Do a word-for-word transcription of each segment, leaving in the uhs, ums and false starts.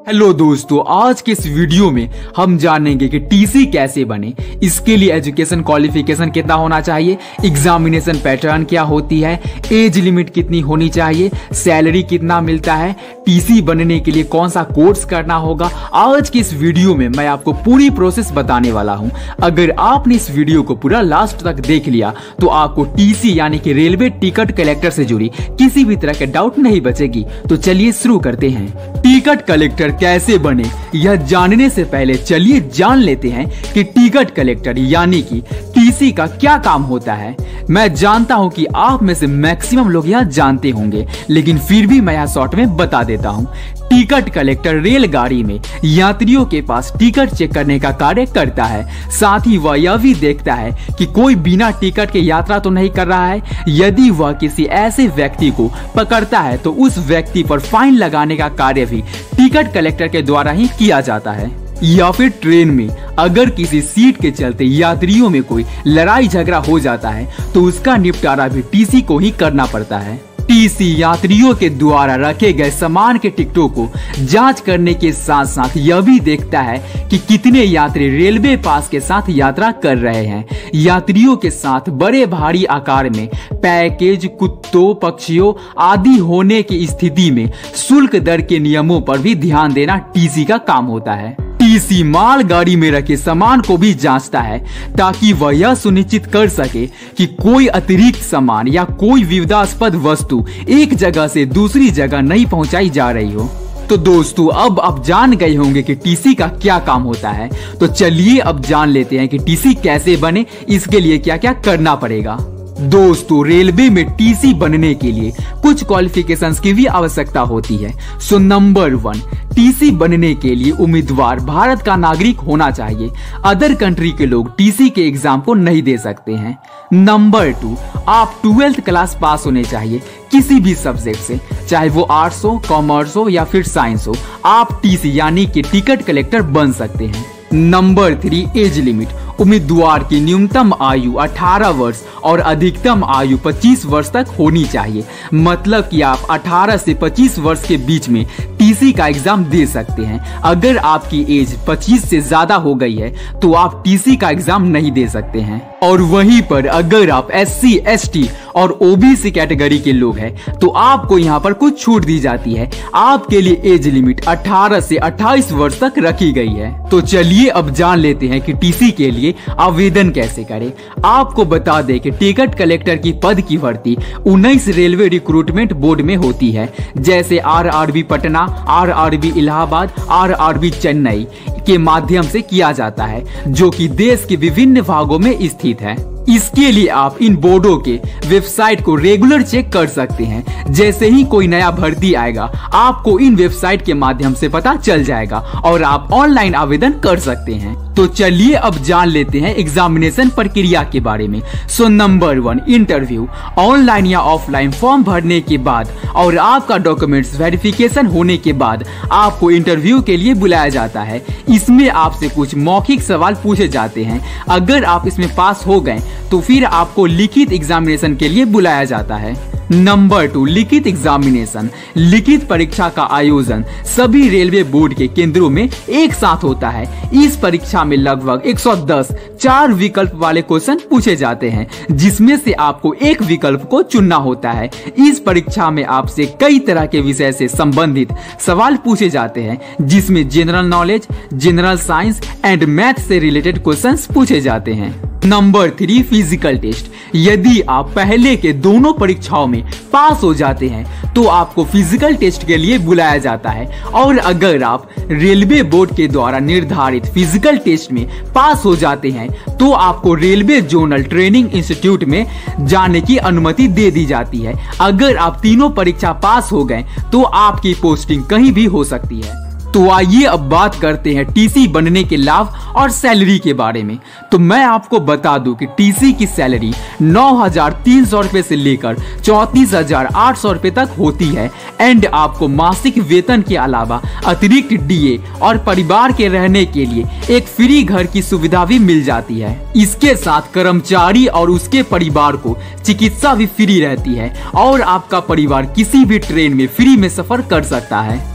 Hello दोस्तों, आज के इस वीडियो में हम जानेंगे कि टीसी कैसे बने। इसके लिए एजुकेशन क्वालिफिकेशन कितना होना चाहिए, एग्जामिनेशन पैटर्न क्या होती है, एज लिमिट कितनी होनी चाहिए, सैलरी कितना मिलता है, टीसी बनने के लिए कौन सा कोर्स करना होगा। आज की इस वीडियो में मैं आपको पूरी प्रोसेस बताने वाला हूं। अगर आपने इस वीडियो को पूरा लास्ट तक देख लिया तो आपको टीसी यानी कि रेलवे टिकट कलेक्टर से जुड़ी किसी भी तरह के डाउट नहीं बचेगी। तो चलिए शुरू करते हैं। टिकट कलेक्टर कैसे बने, यह जानने से पहले चलिए जान लेते हैं कि टिकट कलेक्टर यानी कि टीसी का क्या काम होता है। मैं जानता हूं कि आप में से मैक्सिमम लोग यह जानते होंगे, लेकिन फिर भी मैं यह शॉर्ट में बता देता हूं। टिकट कलेक्टर रेलगाड़ी में यात्रियों के पास टिकट चेक करने का कार्य करता है। साथ ही वह यह भी देखता है कि कोई बिना टिकट के यात्रा तो नहीं कर रहा है। यदि वह किसी ऐसे व्यक्ति को पकड़ता है तो उस व्यक्ति पर फाइन लगाने का कार्य भी टिकट कलेक्टर के द्वारा ही किया जाता है। या फिर ट्रेन में अगर किसी सीट के चलते यात्रियों में कोई लड़ाई झगड़ा हो जाता है तो उसका निपटारा भी टीसी को ही करना पड़ता है। टीसी यात्रियों के द्वारा रखे गए सामान के टिकटों को जांच करने के साथ साथ यह भी देखता है कि कितने यात्री रेलवे पास के साथ यात्रा कर रहे हैं। यात्रियों के साथ बड़े भारी आकार में पैकेज, कुत्तों, पक्षियों आदि होने की स्थिति में शुल्क दर के नियमों पर भी ध्यान देना टीसी का काम होता है। टीसी मालगाड़ी में रखे सामान को भी जांचता है ताकि वह यह सुनिश्चित कर सके कि कोई अतिरिक्त सामान या कोई विवादास्पद वस्तु एक जगह से दूसरी जगह नहीं पहुंचाई जा रही हो। तो दोस्तों, अब आप जान गए होंगे कि टीसी का क्या काम होता है। तो चलिए अब जान लेते हैं कि टीसी कैसे बने, इसके लिए क्या क्या करना पड़ेगा। दोस्तों, रेलवे में टीसी बनने के लिए कुछ क्वालिफिकेशंस की भी आवश्यकता होती है। सो नंबर वन, टीसी बनने के लिए उम्मीदवार भारत का नागरिक होना चाहिए। अदर कंट्री के लोग टीसी के एग्जाम को नहीं दे सकते हैं। नंबर टू, आप ट्वेल्थ क्लास पास होने चाहिए किसी भी सब्जेक्ट से, चाहे वो आर्ट्स हो, कॉमर्स हो या फिर साइंस हो। आप टीसी यानी कि टिकट कलेक्टर बन सकते हैं। Number three, age limit. उम्मीदवार की न्यूनतम आयु अठारह वर्ष और अधिकतम आयु पच्चीस वर्ष तक होनी चाहिए। मतलब कि आप अठारह से पच्चीस वर्ष के बीच में टीसी का एग्जाम दे सकते हैं। अगर आपकी एज पच्चीस से ज्यादा हो गई है तो आप टीसी का एग्जाम नहीं दे सकते हैं। और वहीं पर अगर आप एससी, एसटी और ओबीसी कैटेगरी के लोग हैं तो आपको यहाँ पर कुछ छूट दी जाती है। आपके लिए एज लिमिट अठारह से अट्ठाईस वर्ष तक रखी गई है। तो चलिए अब जान लेते हैं कि टीसी के लिए आवेदन कैसे करें। आपको बता दें कि टिकट कलेक्टर की पद की भर्ती उन्नीस रेलवे रिक्रूटमेंट बोर्ड में होती है, जैसे RRB Patna, RRB Allahabad, RRB Chennai के माध्यम से किया जाता है, जो कि देश के विभिन्न भागों में स्थित है। इसके लिए आप इन बोर्डों के वेबसाइट को रेगुलर चेक कर सकते हैं। जैसे ही कोई नया भर्ती आएगा आपको इन वेबसाइट के माध्यम से पता चल जाएगा और आप ऑनलाइन आवेदन कर सकते हैं। तो चलिए अब जान लेते हैं एग्जामिनेशन प्रक्रिया के बारे में। So number one, interview. Online या ऑफलाइन फॉर्म भरने के बाद और आपका डॉक्यूमेंट्स वेरिफिकेशन होने के बाद आपको इंटरव्यू के लिए बुलाया जाता है। इसमें आपसे कुछ मौखिक सवाल पूछे जाते हैं। अगर आप इसमें पास हो गए तो फिर आपको लिखित एग्जामिनेशन के लिए बुलाया जाता है। नंबर टू, लिखित एग्जामिनेशन। लिखित परीक्षा का आयोजन सभी रेलवे बोर्ड के केंद्रों में एक साथ होता है। इस परीक्षा में लगभग एक सौ दस चार विकल्प वाले क्वेश्चन पूछे जाते हैं, जिसमें से आपको एक विकल्प को चुनना होता है। इस परीक्षा में आपसे कई तरह के विषय से संबंधित सवाल पूछे जाते हैं, जिसमें general knowledge, general science and math से रिलेटेड क्वेश्चंस पूछे जाते हैं। Number three, physical test. यदि आप पहले के दोनों परीक्षाओं में पास हो जाते हैं तो आपको फिजिकल टेस्ट के लिए बुलाया जाता है। और अगर आप रेलवे बोर्ड के द्वारा निर्धारित फिजिकल टेस्ट में पास हो जाते हैं तो आपको रेलवे जोनल ट्रेनिंग इंस्टीट्यूट में जाने की अनुमति दे दी जाती है। अगर आप तीनों परीक्षा पास हो गए तो आपकी पोस्टिंग कहीं भी हो सकती है। तो आइए अब बात करते हैं टीसी बनने के लाभ और सैलरी के बारे में। तो मैं आपको बता दूं कि टीसी की सैलरी नौ हजार तीन सौ रुपए से लेकर चौंतीस हजार आठ सौ रुपए तक होती है। एंड आपको मासिक वेतन के अलावा अतिरिक्त डीए और परिवार के रहने के लिए एक फ्री घर की सुविधा भी मिल जाती है। इसके साथ कर्मचारी और उसके परिवार को चिकित्सा भी फ्री रहती है और आपका परिवार किसी भी ट्रेन में फ्री में सफर कर सकता है।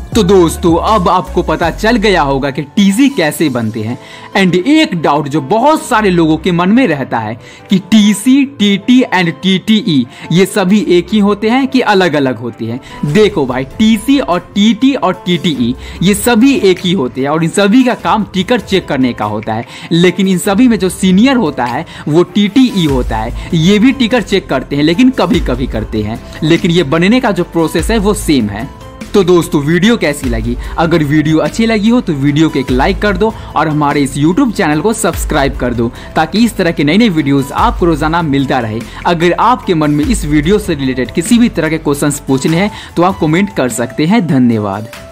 तो दोस्तों अब आपको पता चल गया होगा कि टीसी कैसे बनते हैं। एंड एक डाउट जो बहुत सारे लोगों के मन में रहता है कि टीसी, टीटी एंड टीटीई ये सभी एक ही होते हैं कि अलग अलग होते हैं। देखो भाई, टीसी और टीटी और टीटीई ये सभी एक ही होते हैं और इन सभी का काम टिकट चेक करने का होता है। लेकिन इन सभी में जो सीनियर होता है वो टीटीई होता है। ये भी टिकट चेक करते हैं लेकिन कभी कभी करते हैं, लेकिन ये बनने का जो प्रोसेस है वो सेम है। तो दोस्तों वीडियो कैसी लगी? अगर वीडियो अच्छी लगी हो तो वीडियो को एक लाइक कर दो और हमारे इस यूट्यूब चैनल को सब्सक्राइब कर दो ताकि इस तरह के नए नए वीडियोस आपको रोजाना मिलता रहे। अगर आपके मन में इस वीडियो से रिलेटेड किसी भी तरह के क्वेश्चंस पूछने हैं तो आप कमेंट कर सकते हैं। धन्यवाद।